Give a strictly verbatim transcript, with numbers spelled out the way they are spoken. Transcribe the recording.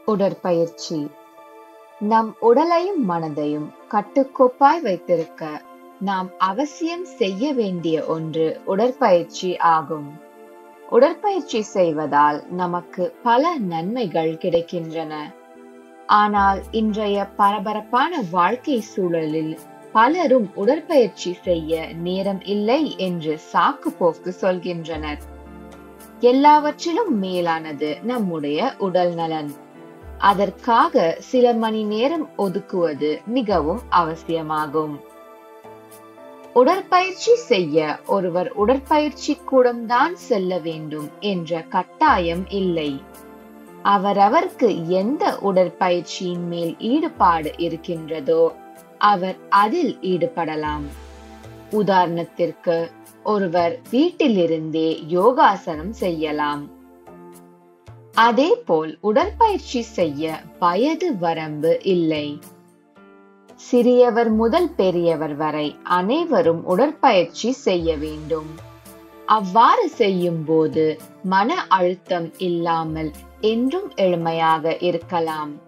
உடற்பயிற்சி நம் உடலையும் மனதையும் கட்டுக்கோப்பாய் வைத்திருக்க நாம் அவசியம் செய்ய வேண்டிய ஒன்று உடற்பயிற்சி ஆகும். உடற்பயிற்சி செய்வதால் நமக்கு பல நன்மைகள் கிடைக்கின்றன. ஆனால் இன்றைய பரபரப்பான வாழ்க்கை சூழலில் பலரும் உடற்பயிற்சி செய்ய நேரம் இல்லை என்று சாக்கு போக்கு சொல்கின்றனர். எல்லாவற்றிலும் மேலானது நம்முடைய உடல் நலன். அதற்காக சில மணி நேரம் ஒதுக்குவது மிகவும் அவசியமாகும். உடற்பயிற்சி செய்ய ஒருவர் உடற்பயிற்சி கூடம்தான் செல்ல வேண்டும் என்ற கட்டாயம் இல்லை. அவரவருக்கு எந்த உடற்பயிற்சியின் மேல் ஈடுபாடு இருக்கின்றதோ அவர் அதில் ஈடுபடலாம். உதாரணத்திற்கு, ஒருவர் வீட்டிலிருந்தே யோகாசனம் செய்யலாம். அதேபோல் உடற்பயிற்சி செய்ய வயது வரம்பு இல்லை. சிறியவர் முதல் பெரியவர் வரை அனைவரும் உடற்பயிற்சி செய்ய வேண்டும். அவ்வாறு செய்யும் போது மன அழுத்தம் இல்லாமல் என்றும் எளிமையாக இருக்கலாம்.